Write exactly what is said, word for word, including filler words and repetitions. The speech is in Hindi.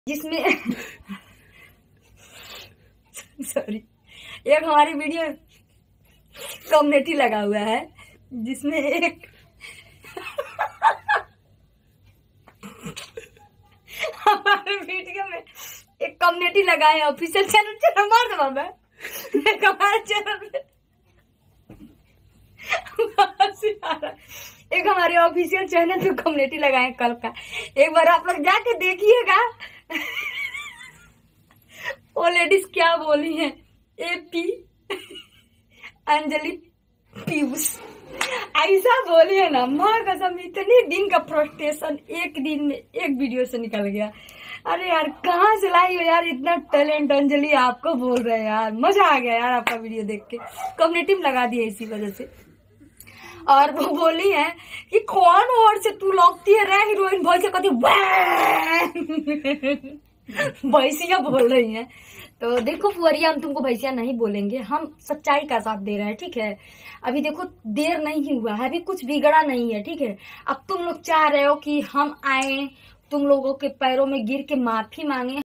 जिसमें सॉरी एक हमारी वीडियो कम्युनिटी लगा हुआ है जिसमें एक हमारे वीडियो में एक कम्युनिटी लगा है ऑफिशियल चैनल चैनल मार दो बाबा एक हमारे चैनल में एक हमारे ऑफिशियल चैनल पे कम्युनिटी लगाए कल का। एक बार आप लोग जाके देखिएगा वो लेडीज क्या बोली है। एपी अंजलि पीयूष ऐसा बोली है ना, माँ कसम इतने दिन का फ्रस्ट्रेशन एक दिन में एक वीडियो से निकल गया। अरे यार कहाँ से लाई हो यार इतना टैलेंट अंजलि, आपको बोल रहे हैं यार, मजा आ गया यार आपका वीडियो देख के। कम्युनिटी में लगा दिया इसी वजह से। और वो बोली है कि कौन और से तू लगती है रे हीरोइन भैंस कहती भैंसिया बोल रही है। तो देखो फुहरिया, हम तुमको भैंसिया नहीं बोलेंगे, हम सच्चाई का साथ दे रहे हैं, ठीक है। अभी देखो देर नहीं हुआ है, अभी कुछ बिगड़ा नहीं है, ठीक है। अब तुम लोग चाह रहे हो कि हम आए तुम लोगों के पैरों में गिर के माफी मांगे।